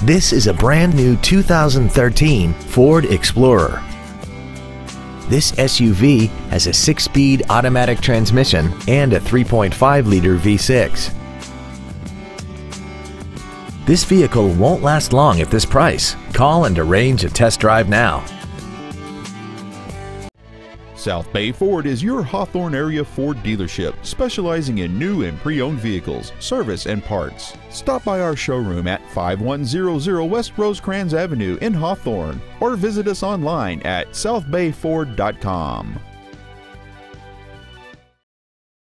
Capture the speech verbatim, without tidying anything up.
This is a brand new two thousand thirteen Ford Explorer. This S U V has a six-speed automatic transmission and a three point five liter V six. This vehicle won't last long at this price. Call and arrange a test drive now. South Bay Ford is your Hawthorne area Ford dealership, specializing in new and pre-owned vehicles, service, and parts. Stop by our showroom at five one zero zero West Rosecrans Avenue in Hawthorne, or visit us online at south bay ford dot com.